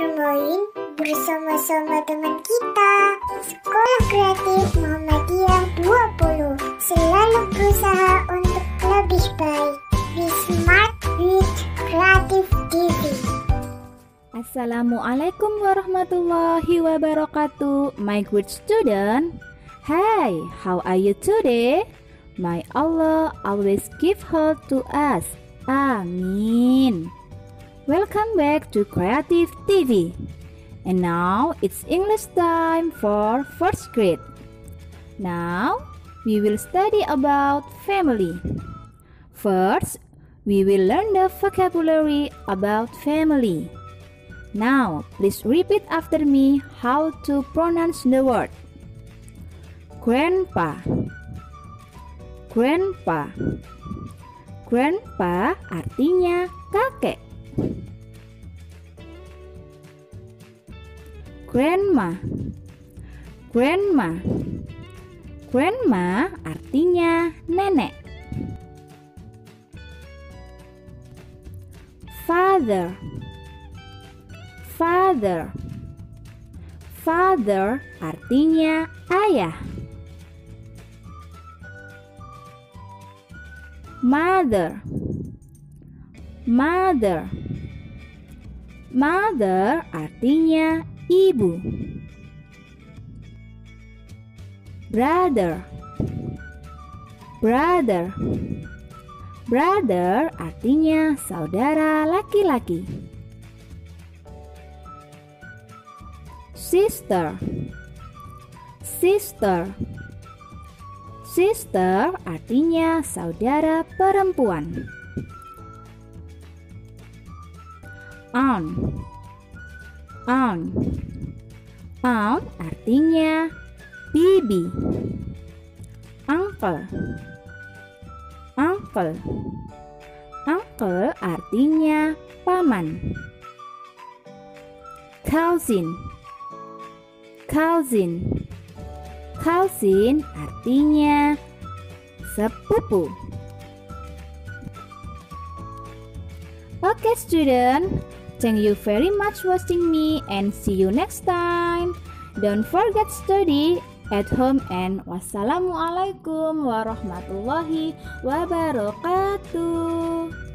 bermain bersama-sama dengan kita. Sekolah Kreatif Muhammadiyah 20 selalu berusaha untuk lebih baik. Be smart with Creative TV. Assalamualaikum warahmatullahi wabarakatuh, my good student. Hi, how are you today? May Allah always give help to us. Amin. Welcome back to Creative TV. And now it's English time for first grade. Now we will study about family. First, we will learn the vocabulary about family. Now, please repeat after me how to pronounce the word. Grandpa. Grandpa. Grandpa artinya kakek. Grandma. Grandma. Grandma artinya nenek. Father. Father. Father artinya ayah. Mother. Mother. Mother artinya ibu. Brother. Brother. Brother artinya saudara laki-laki. Sister. Sister. Sister artinya saudara perempuan. Aunt. Aunt. Aunt artinya bibi. Uncle. Uncle. Uncle artinya paman. Cousin. Cousin. Cousin artinya sepupu. Okay student, thank you very much watching me and see you next time. Don't forget study at home and wassalamualaikum warahmatullahi wabarakatuh.